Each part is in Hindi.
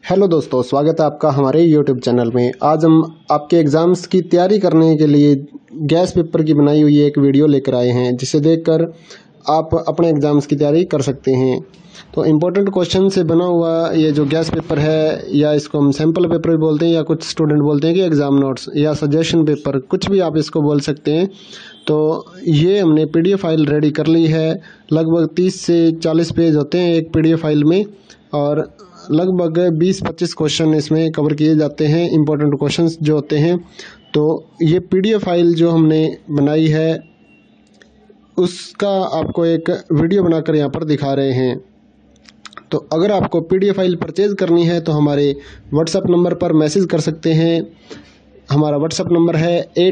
हेलो दोस्तों, स्वागत है आपका हमारे YouTube चैनल में। आज हम आपके एग्ज़ाम्स की तैयारी करने के लिए गैस पेपर की बनाई हुई एक वीडियो लेकर आए हैं, जिसे देखकर आप अपने एग्ज़ाम्स की तैयारी कर सकते हैं। तो इम्पोर्टेंट क्वेश्चन से बना हुआ ये जो गैस पेपर है, या इसको हम सैम्पल पेपर भी बोलते हैं, या कुछ स्टूडेंट बोलते हैं कि एग्ज़ाम नोट्स या सजेशन पेपर, कुछ भी आप इसको बोल सकते हैं। तो ये हमने PDF फाइल रेडी कर ली है। लगभग 30 से 40 पेज होते हैं एक PDF फाइल में, और लगभग 20-25 क्वेश्चन इसमें कवर किए जाते हैं, इम्पोर्टेंट क्वेश्चंस जो होते हैं। तो ये PDF फाइल जो हमने बनाई है, उसका आपको एक वीडियो बनाकर यहाँ पर दिखा रहे हैं। तो अगर आपको PDF फाइल परचेज़ करनी है तो हमारे व्हाट्सएप नंबर पर मैसेज कर सकते हैं। हमारा व्हाट्सएप नंबर है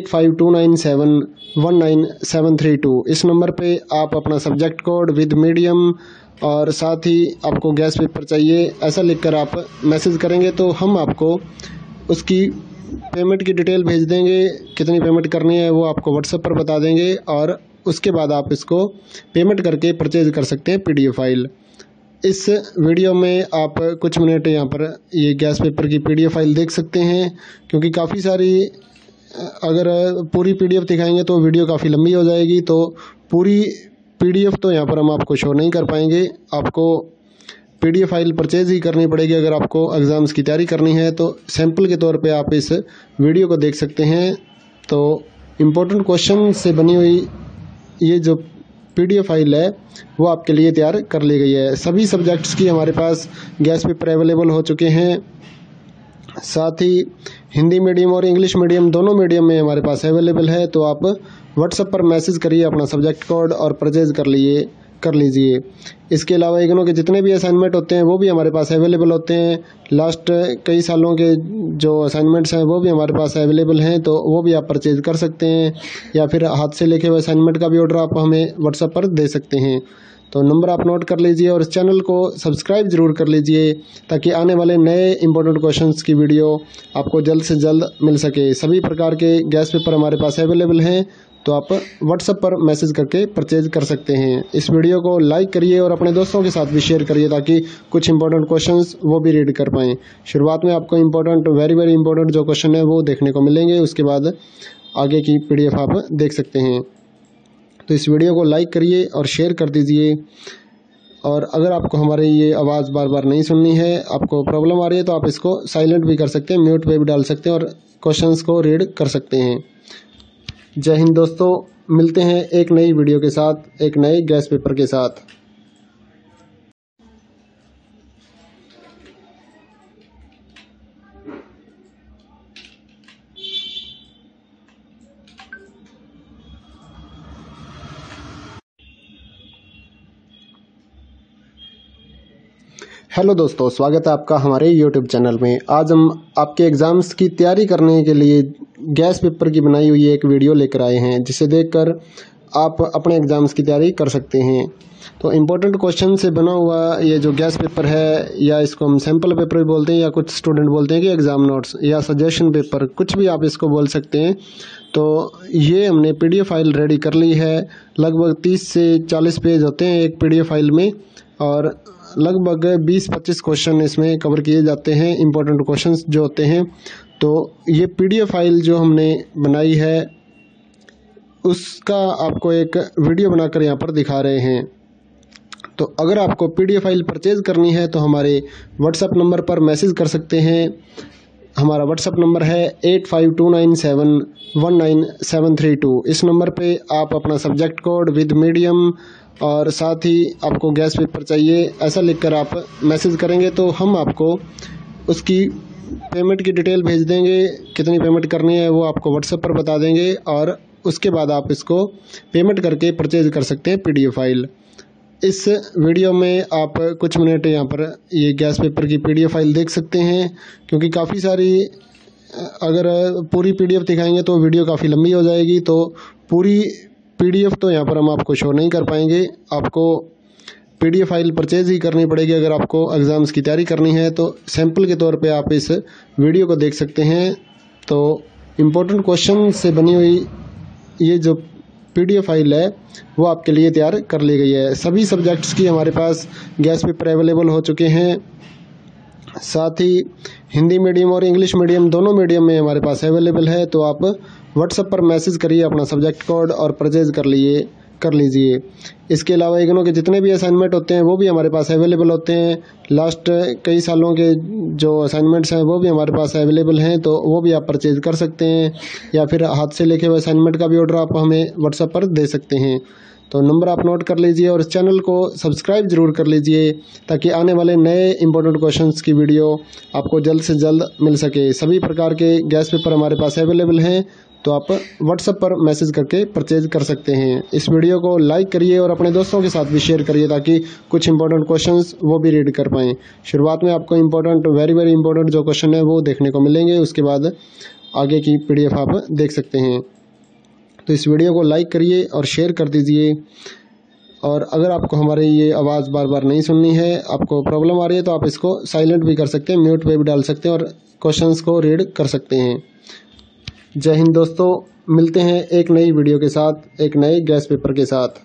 8529719732। इस नंबर पे आप अपना सब्जेक्ट कोड विद मीडियम और साथ ही आपको गैस पेपर चाहिए, ऐसा लिखकर आप मैसेज करेंगे तो हम आपको उसकी पेमेंट की डिटेल भेज देंगे। कितनी पेमेंट करनी है वो आपको व्हाट्सएप पर बता देंगे, और उसके बाद आप इसको पेमेंट करके परचेज़ कर सकते हैं PDF फाइल। इस वीडियो में आप कुछ मिनट यहाँ पर ये गैस पेपर की PDF फाइल देख सकते हैं, क्योंकि काफ़ी सारी, अगर पूरी PDF दिखाएंगे तो वीडियो काफ़ी लंबी हो जाएगी। तो पूरी PDF तो यहाँ पर हम आपको शो नहीं कर पाएंगे। आपको PDF फाइल परचेज़ ही करनी पड़ेगी अगर आपको एग्ज़ाम्स की तैयारी करनी है। तो सैंपल के तौर पे आप इस वीडियो को देख सकते हैं। तो इम्पोर्टेंट क्वेश्चन से बनी हुई ये जो PDF फाइल है वो आपके लिए तैयार कर ली गई है। सभी सब्जेक्ट्स की हमारे पास गैस पेपर अवेलेबल हो चुके हैं। साथ ही हिंदी मीडियम और इंग्लिश मीडियम दोनों मीडियम में हमारे पास अवेलेबल है। तो आप व्हाट्सएप पर मैसेज करिए अपना सब्जेक्ट कोड और परचेज़ कर लीजिए। इसके अलावा इग्नू के जितने भी असाइनमेंट होते हैं वो भी हमारे पास अवेलेबल होते हैं। लास्ट कई सालों के जो असाइनमेंट्स हैं वो भी हमारे पास अवेलेबल हैं, तो वो भी आप परचेज़ कर सकते हैं, या फिर हाथ से लिखे हुए असाइनमेंट का भी ऑर्डर आप हमें व्हाट्सएप पर दे सकते हैं। तो नंबर आप नोट कर लीजिए और इस चैनल को सब्सक्राइब ज़रूर कर लीजिए, ताकि आने वाले नए इंपॉर्टेंट क्वेश्चंस की वीडियो आपको जल्द से जल्द मिल सके। सभी प्रकार के गैस पेपर हमारे पास अवेलेबल हैं, तो आप व्हाट्सएप पर मैसेज करके परचेज कर सकते हैं। इस वीडियो को लाइक करिए और अपने दोस्तों के साथ भी शेयर करिए, ताकि कुछ इंपॉर्टेंट क्वेश्चंस वो भी रीड कर पाएँ। शुरुआत में आपको वेरी इंपॉर्टेंट जो क्वेश्चन है वो देखने को मिलेंगे, उसके बाद आगे की PDF आप देख सकते हैं। तो इस वीडियो को लाइक करिए और शेयर कर दीजिए। और अगर आपको हमारी ये आवाज़ बार बार नहीं सुननी है, आपको प्रॉब्लम आ रही है, तो आप इसको साइलेंट भी कर सकते हैं, म्यूट पे भी डाल सकते हैं और क्वेश्चंस को रीड कर सकते हैं। जय हिंद दोस्तों, मिलते हैं एक नई वीडियो के साथ, एक नए गैस पेपर के साथ। हेलो दोस्तों, स्वागत है आपका हमारे YouTube चैनल में। आज हम आपके एग्ज़ाम्स की तैयारी करने के लिए गैस पेपर की बनाई हुई एक वीडियो लेकर आए हैं, जिसे देखकर आप अपने एग्ज़ाम्स की तैयारी कर सकते हैं। तो इम्पोर्टेंट क्वेश्चन से बना हुआ ये जो गैस पेपर है, या इसको हम सैम्पल पेपर भी बोलते हैं, या कुछ स्टूडेंट बोलते हैं कि एग्ज़ाम नोट्स या सजेशन पेपर, कुछ भी आप इसको बोल सकते हैं। तो ये हमने PDF फाइल रेडी कर ली है। लगभग 30 से 40 पेज होते हैं एक PDF फाइल में, और लगभग 20-25 क्वेश्चन इसमें कवर किए जाते हैं, इम्पोर्टेंट क्वेश्चंस जो होते हैं। तो ये PDF फाइल जो हमने बनाई है, उसका आपको एक वीडियो बनाकर यहाँ पर दिखा रहे हैं। तो अगर आपको PDF फाइल परचेज़ करनी है तो हमारे व्हाट्सएप नंबर पर मैसेज कर सकते हैं। हमारा व्हाट्सएप नंबर है 8529719732। इस नंबर पे आप अपना सब्जेक्ट कोड विद मीडियम और साथ ही आपको गैस पेपर चाहिए, ऐसा लिखकर आप मैसेज करेंगे तो हम आपको उसकी पेमेंट की डिटेल भेज देंगे। कितनी पेमेंट करनी है वो आपको व्हाट्सएप पर बता देंगे, और उसके बाद आप इसको पेमेंट करके परचेज़ कर सकते हैं PDF फाइल। इस वीडियो में आप कुछ मिनट यहाँ पर ये गैस पेपर की PDF फाइल देख सकते हैं, क्योंकि काफ़ी सारी, अगर पूरी PDF दिखाएंगे तो वीडियो काफ़ी लंबी हो जाएगी। तो पूरी PDF तो यहाँ पर हम आपको शो नहीं कर पाएंगे। आपको PDF फाइल परचेज़ ही करनी पड़ेगी अगर आपको एग्ज़ाम्स की तैयारी करनी है। तो सैंपल के तौर पे आप इस वीडियो को देख सकते हैं। तो इम्पोर्टेंट क्वेश्चन से बनी हुई ये जो PDF फाइल है वो आपके लिए तैयार कर ली गई है। सभी सब्जेक्ट्स की हमारे पास गैस पेपर अवेलेबल हो चुके हैं। साथ ही हिंदी मीडियम और इंग्लिश मीडियम दोनों मीडियम में हमारे पास अवेलेबल है। तो आप व्हाट्सएप पर मैसेज करिए अपना सब्जेक्ट कोड और परचेज कर लीजिए। इसके अलावा इग्नू के जितने भी असाइनमेंट होते हैं वो भी हमारे पास अवेलेबल होते हैं। लास्ट कई सालों के जो असाइनमेंट्स हैं वो भी हमारे पास अवेलेबल हैं, तो वो भी आप परचेज कर सकते हैं, या फिर हाथ से लिखे हुए असाइनमेंट का भी ऑर्डर आप हमें व्हाट्सएप पर दे सकते हैं। तो नंबर आप नोट कर लीजिए और इस चैनल को सब्सक्राइब जरूर कर लीजिए, ताकि आने वाले नए इंपॉर्टेंट क्वेश्चंस की वीडियो आपको जल्द से जल्द मिल सके। सभी प्रकार के गैस पेपर हमारे पास अवेलेबल हैं, तो आप व्हाट्सएप पर मैसेज करके परचेज कर सकते हैं। इस वीडियो को लाइक करिए और अपने दोस्तों के साथ भी शेयर करिए, ताकि कुछ इंपॉर्टेंट क्वेश्चंस वो भी रीड कर पाएँ। शुरुआत में आपको वेरी वेरी इंपॉर्टेंट जो क्वेश्चन है वो देखने को मिलेंगे, उसके बाद आगे की PDF आप देख सकते हैं। तो इस वीडियो को लाइक करिए और शेयर कर दीजिए। और अगर आपको हमारी ये आवाज़ बार बार नहीं सुननी है, आपको प्रॉब्लम आ रही है, तो आप इसको साइलेंट भी कर सकते हैं, म्यूट पे भी डाल सकते हैं और क्वेश्चंस को रीड कर सकते हैं। जय हिंद दोस्तों, मिलते हैं एक नई वीडियो के साथ, एक नए गैस पेपर के साथ।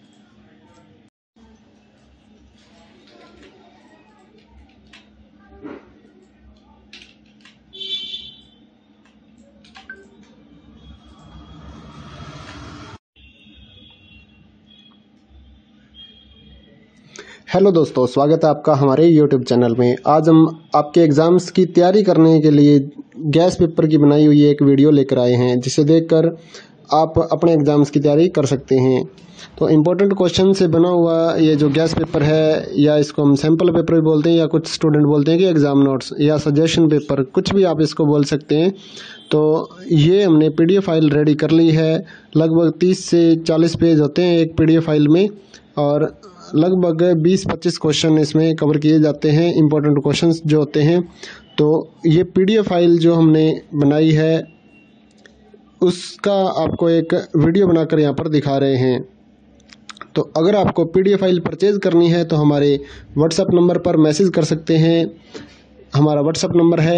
हेलो दोस्तों, स्वागत है आपका हमारे YouTube चैनल में। आज हम आपके एग्ज़ाम्स की तैयारी करने के लिए गैस पेपर की बनाई हुई एक वीडियो लेकर आए हैं, जिसे देखकर आप अपने एग्ज़ाम्स की तैयारी कर सकते हैं। तो इम्पोर्टेंट क्वेश्चन से बना हुआ ये जो गैस पेपर है, या इसको हम सैम्पल पेपर भी बोलते हैं, या कुछ स्टूडेंट बोलते हैं कि एग्ज़ाम नोट्स या सजेशन पेपर, कुछ भी आप इसको बोल सकते हैं। तो ये हमने PDF फाइल रेडी कर ली है। लगभग 30 से 40 पेज होते हैं एक PDF फाइल में, और लगभग 20-25 क्वेश्चन इसमें कवर किए जाते हैं, इंपॉर्टेंट क्वेश्चंस जो होते हैं। तो ये PDF फाइल जो हमने बनाई है, उसका आपको एक वीडियो बनाकर यहाँ पर दिखा रहे हैं। तो अगर आपको PDF फाइल परचेज करनी है तो हमारे व्हाट्सएप नंबर पर मैसेज कर सकते हैं। हमारा व्हाट्सएप नंबर है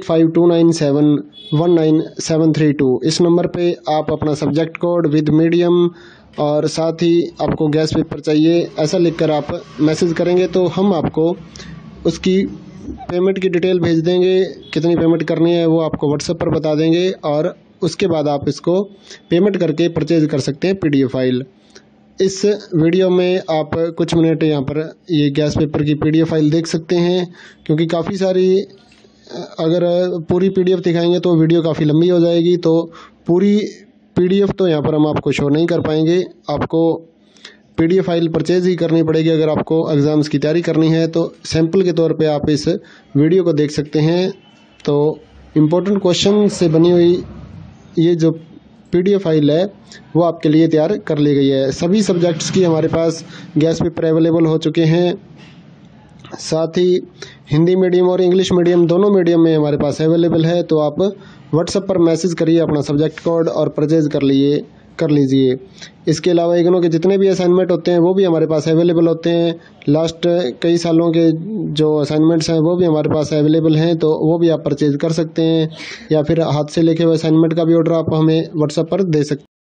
8529719732। इस नंबर पे आप अपना सब्जेक्ट कोड विद मीडियम और साथ ही आपको गैस पेपर चाहिए, ऐसा लिखकर आप मैसेज करेंगे तो हम आपको उसकी पेमेंट की डिटेल भेज देंगे। कितनी पेमेंट करनी है वो आपको व्हाट्सएप पर बता देंगे, और उसके बाद आप इसको पेमेंट करके परचेज कर सकते हैं PDF फाइल। इस वीडियो में आप कुछ मिनट यहाँ पर ये गैस पेपर की PDF फाइल देख सकते हैं, क्योंकि काफ़ी सारी, अगर पूरी PDF दिखाएंगे तो वीडियो काफ़ी लंबी हो जाएगी, तो पूरी PDF तो यहाँ पर हम आपको शो नहीं कर पाएंगे। आपको PDF फाइल परचेज ही करनी पड़ेगी अगर आपको एग्ज़ाम्स की तैयारी करनी है। तो सैंपल के तौर पे आप इस वीडियो को देख सकते हैं। तो इम्पोर्टेंट क्वेश्चन से बनी हुई ये जो PDF फाइल है वो आपके लिए तैयार कर ली गई है। सभी सब्जेक्ट्स की हमारे पास गैस पेपर अवेलेबल हो चुके हैं। साथ ही हिंदी मीडियम और इंग्लिश मीडियम दोनों मीडियम में हमारे पास अवेलेबल है। तो आप व्हाट्सएप पर मैसेज करिए अपना सब्जेक्ट कोड और परचेज कर लीजिए। इसके अलावा इग्नू के जितने भी असाइनमेंट होते हैं वो भी हमारे पास अवेलेबल होते हैं। लास्ट कई सालों के जो असाइनमेंट्स हैं वो भी हमारे पास अवेलेबल हैं, तो वो भी आप परचेज कर सकते हैं, या फिर हाथ से लिखे हुए असाइनमेंट का भी ऑर्डर आप हमें व्हाट्सएप पर दे सकते हैं।